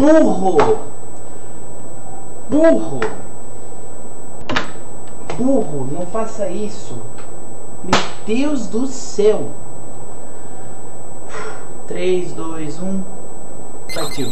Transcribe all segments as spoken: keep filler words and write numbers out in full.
Burro! Burro! Burro, não faça isso. Meu Deus do céu. três, dois, um. Partiu.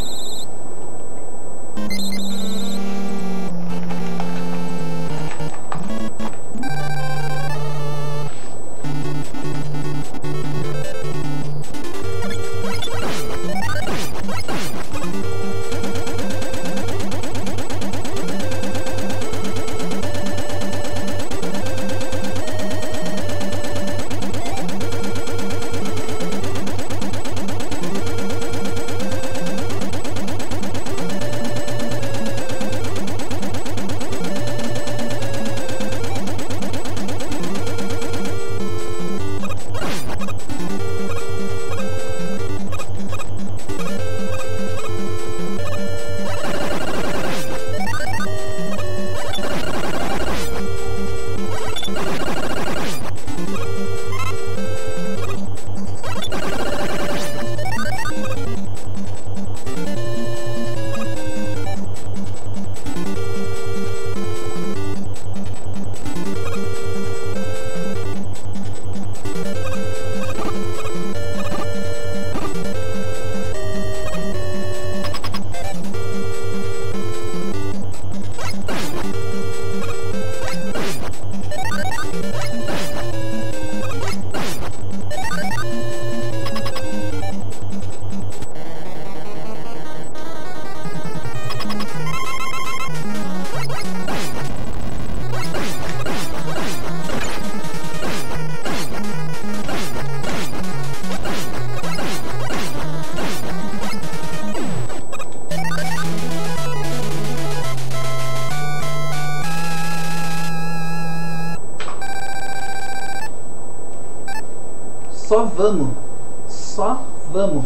Só vamos. Só vamos.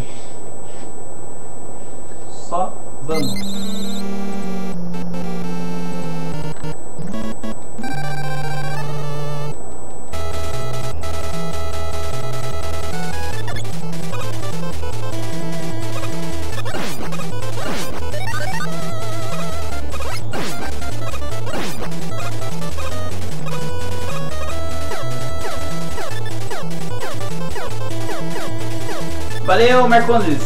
Só vamos. Valeu, Marcondes!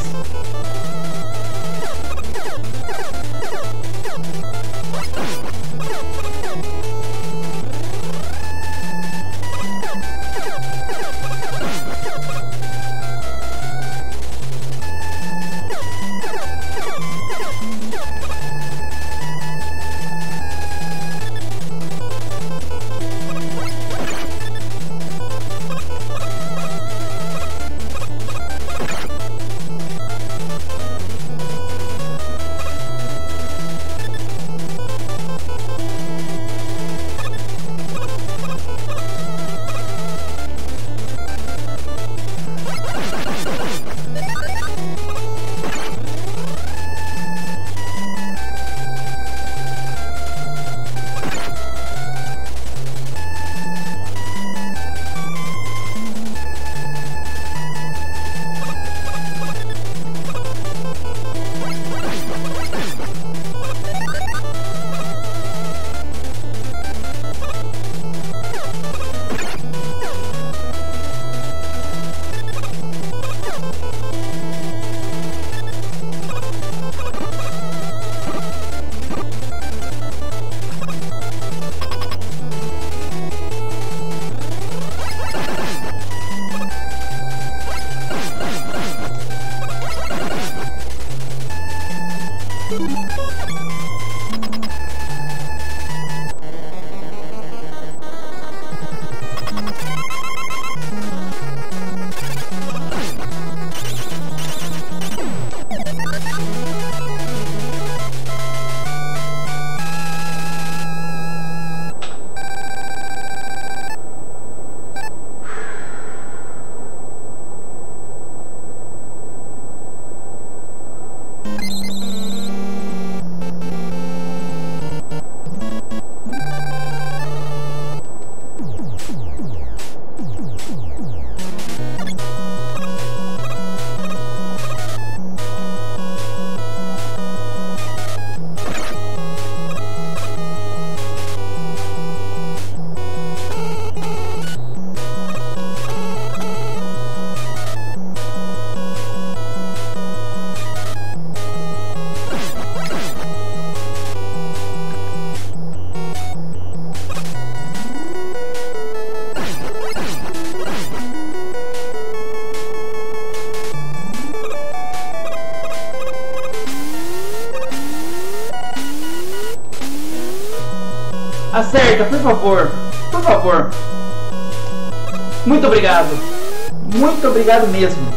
Acerta, por favor. Por favor. Muito obrigado. Muito obrigado mesmo.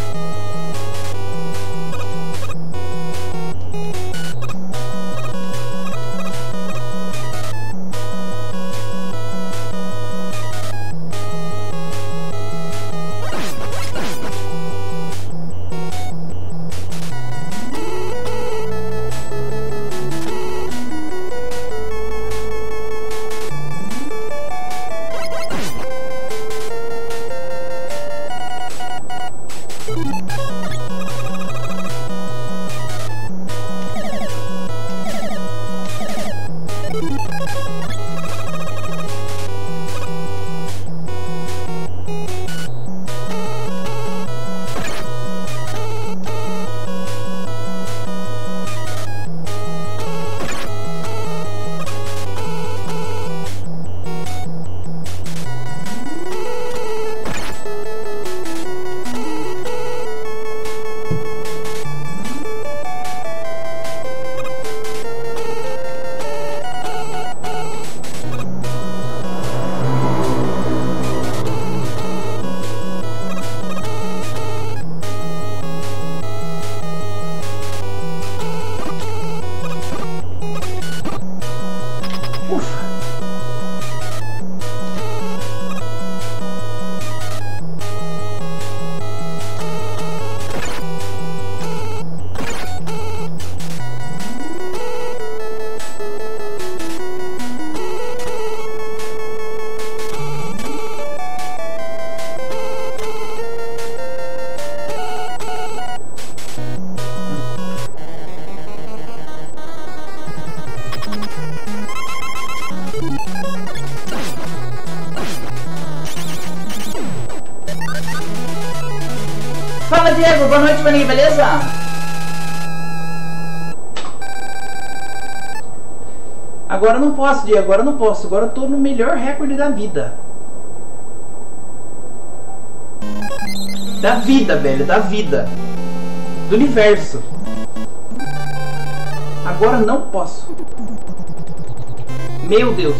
Fala, Diego, boa noite, maninho, beleza? Agora eu não posso, Diego, agora eu não posso. Agora eu tô no melhor recorde da vida. Da vida, velho, da vida. Do universo. Agora eu não posso. Meu Deus.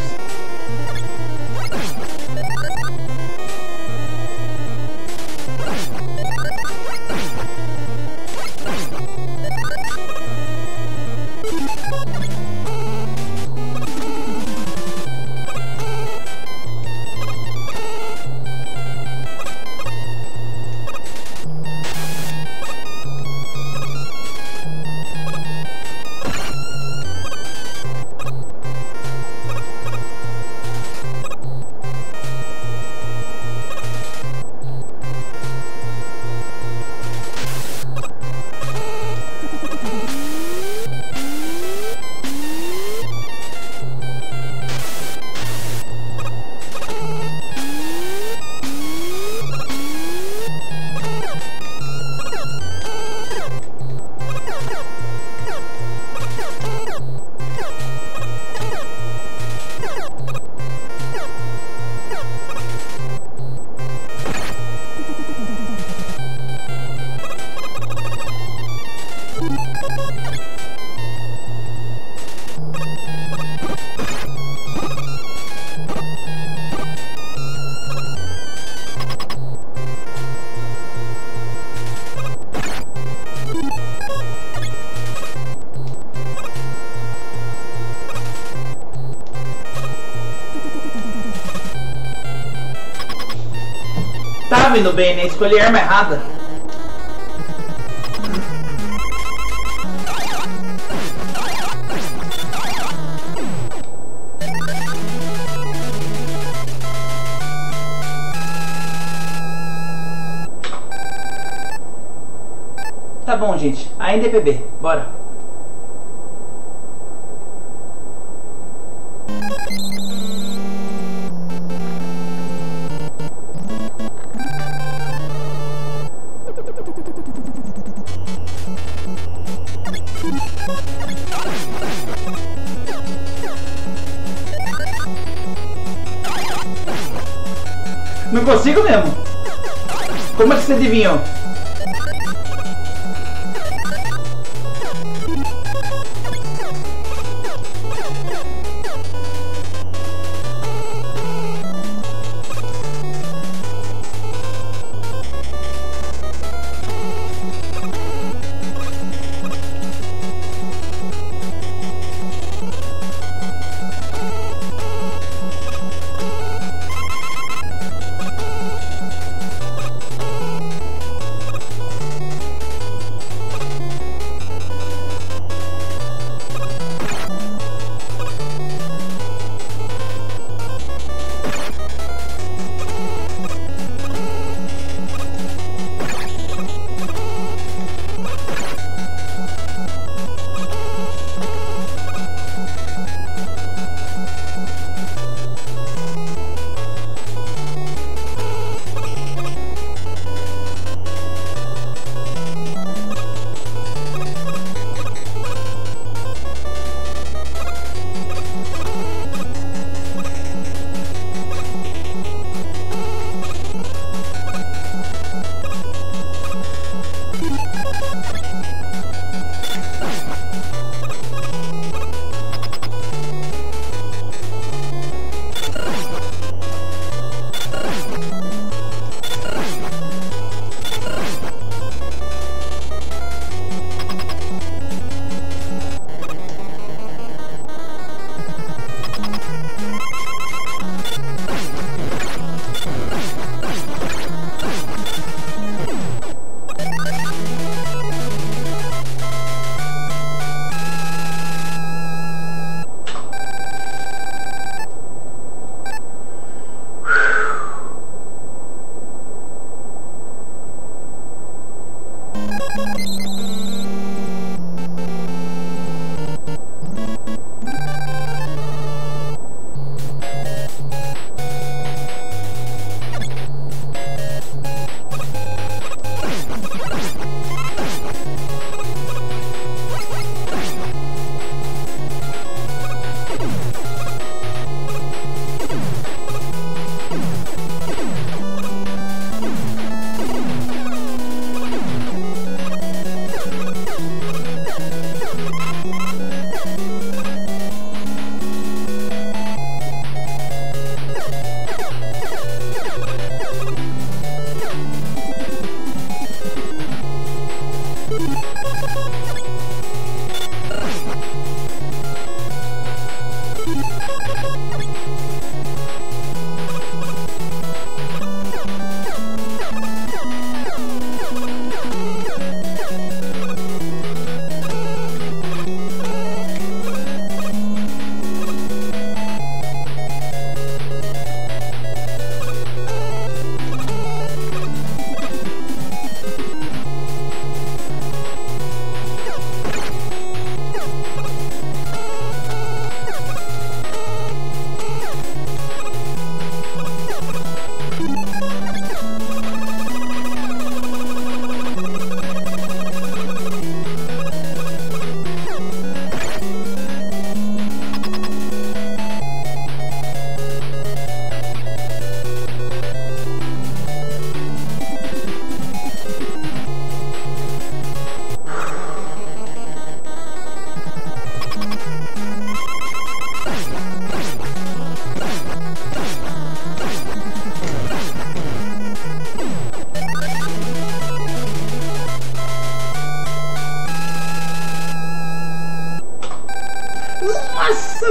Tava indo bem, né? Escolhi a arma errada. Tá bom, gente. Ainda é P B. Bora. Não consigo mesmo. Como é que você adivinhou?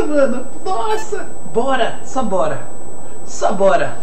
Nossa, mano. Nossa. Bora. Só bora. Só bora.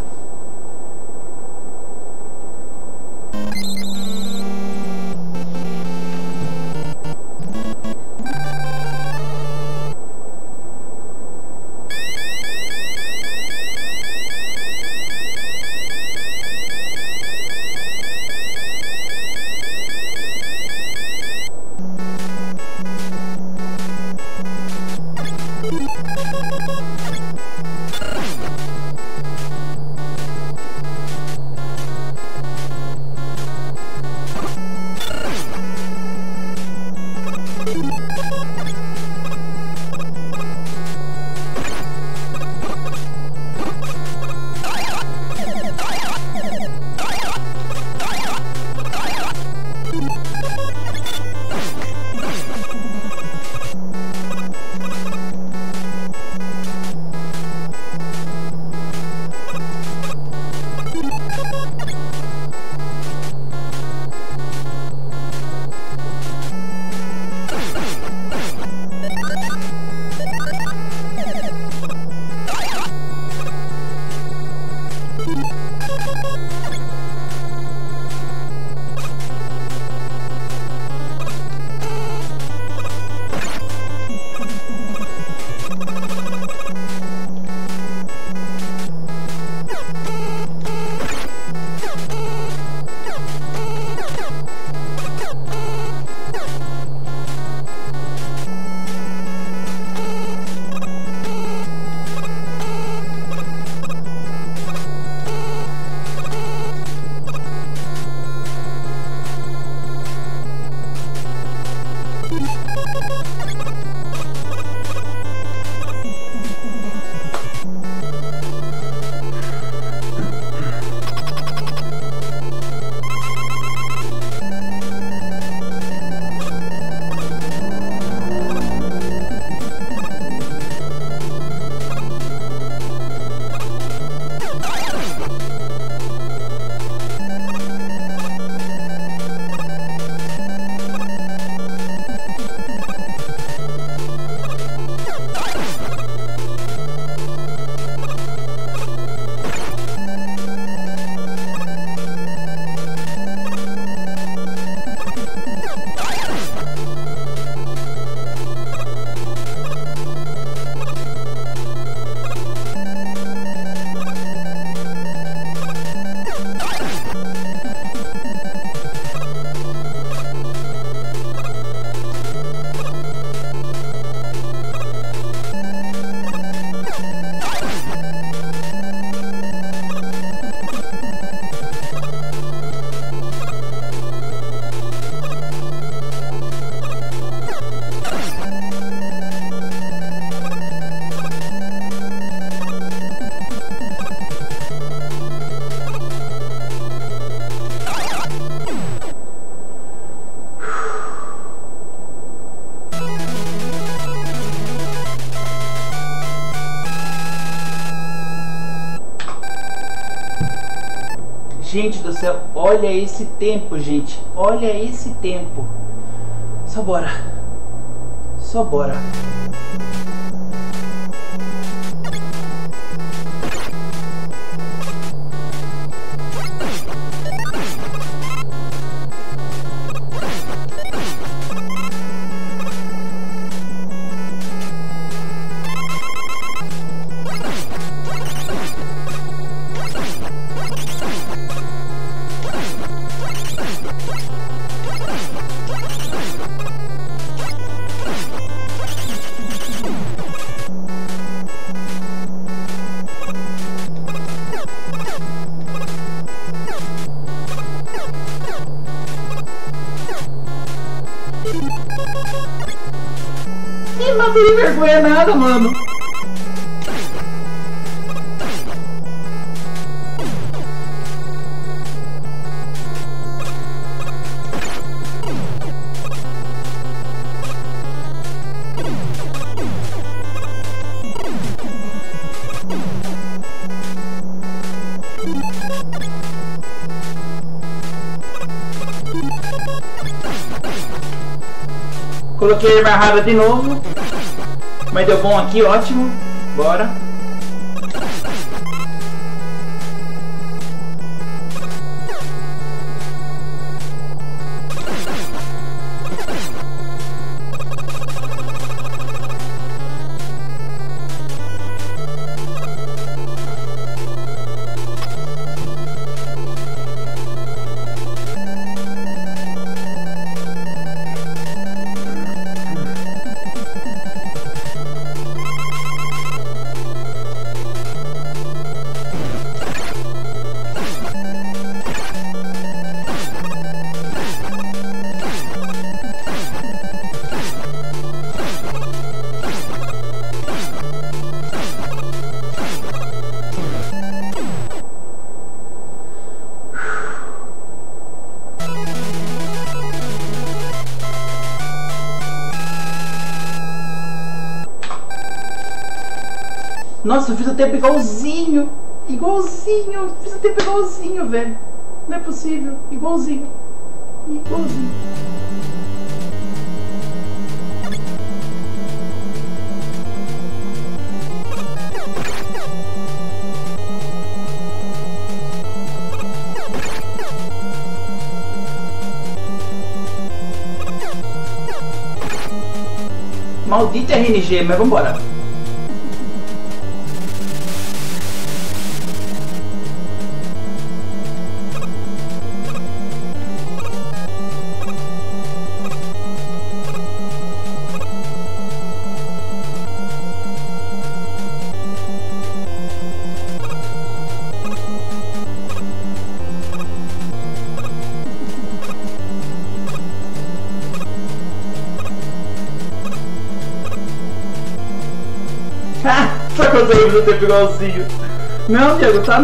Gente do céu, olha esse tempo, gente. Olha esse tempo. Só bora. Só bora. Ih, não tem vergonha nada, mano. Coloquei a barrada de novo. Mas deu bom aqui, ótimo. Bora. Nossa, eu fiz o tempo igualzinho. Igualzinho. Fiz o tempo igualzinho, velho. Não é possível. Igualzinho. Igualzinho. Maldito R N G, mas vambora. Só conseguimos o tempo igualzinho. Não, Diego, tá...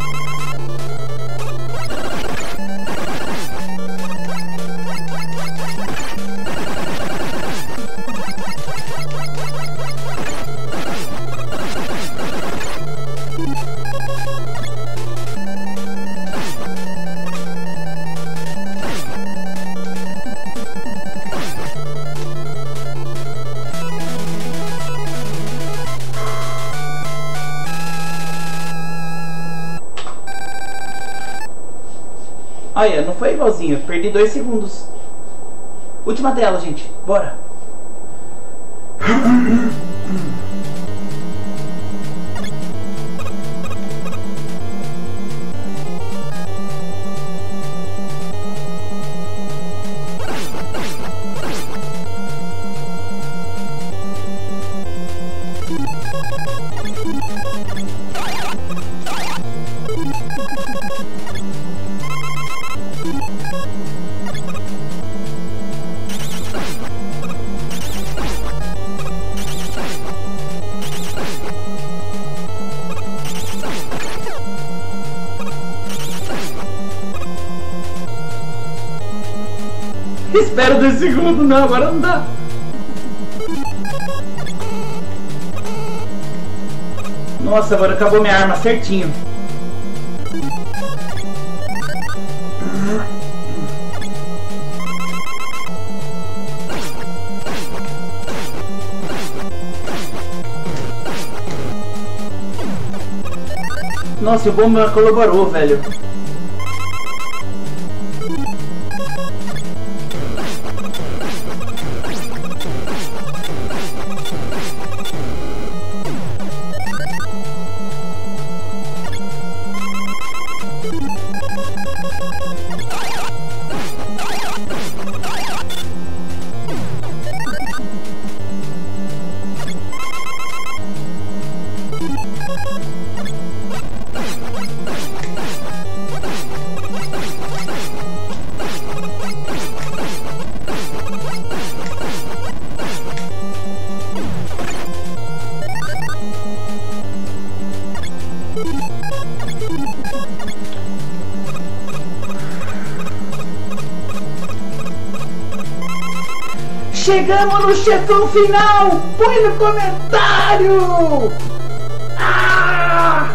Olha, não foi igualzinho, perdi dois segundos. Última tela, gente, bora. Espera dois segundos, não, agora não dá. Nossa, agora acabou minha arma certinho. Nossa, o bomba colaborou, velho. Chegamos no chefão final! Põe no comentário! Ah!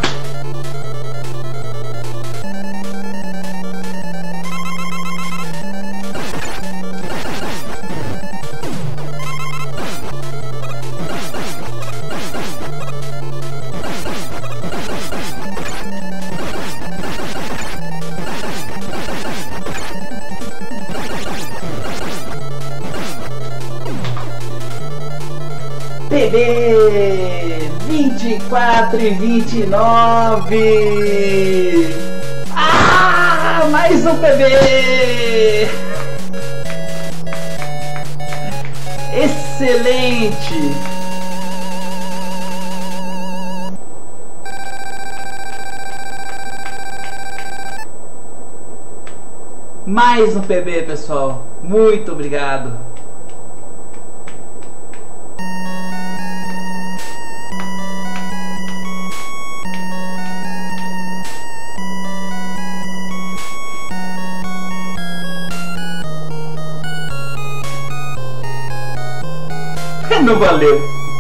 P B vinte e quatro e vinte e nove. Ah, mais um P B. Excelente. Mais um P B, pessoal. Muito obrigado. Não valeu.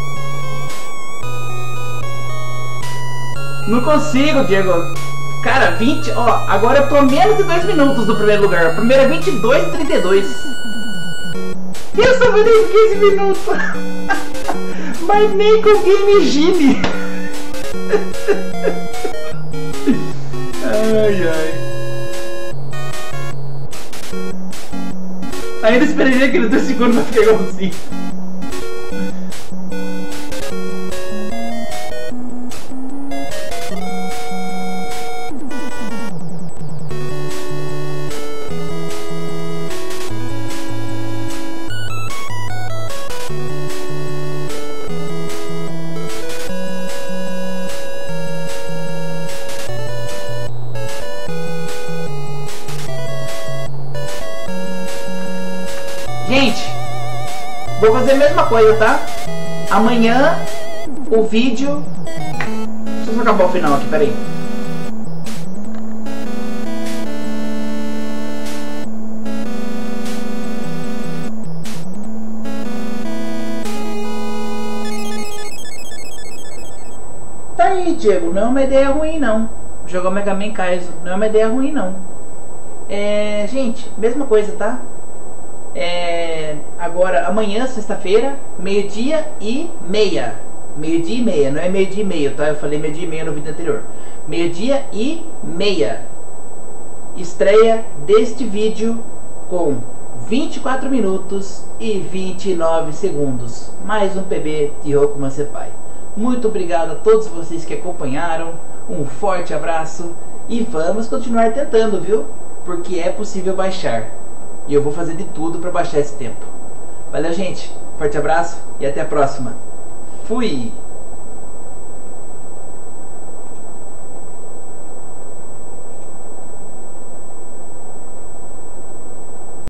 Não consigo, Diego. Cara, vinte, ó, agora eu tô a menos de dois minutos do primeiro lugar. O primeiro é vinte e dois e trinta e dois. Eu só vou ter quinze minutos. Mas nem com Game Genie. Ai, ai. Ainda esperaria que no dois segundos vai ficar igualzinho. Gente, vou fazer a mesma coisa, tá? Amanhã o vídeo... Deixa eu acabar o final aqui, peraí. Tá aí, Diego, não é uma ideia ruim não. Jogar o Mega Man Kaizo não é uma ideia ruim não. É, gente, mesma coisa, tá? É, agora, amanhã, sexta-feira, meio-dia e meia. Meio-dia e meia, não é meio-dia e meio, tá? Eu falei meio-dia e meia no vídeo anterior. Meio-dia e meia. Estreia deste vídeo com vinte e quatro minutos e vinte e nove segundos. Mais um P B de Rokuman Senpai. Muito obrigado a todos vocês que acompanharam. Um forte abraço e vamos continuar tentando, viu? Porque é possível baixar. E eu vou fazer de tudo para baixar esse tempo. Valeu, gente. Forte abraço e até a próxima. Fui!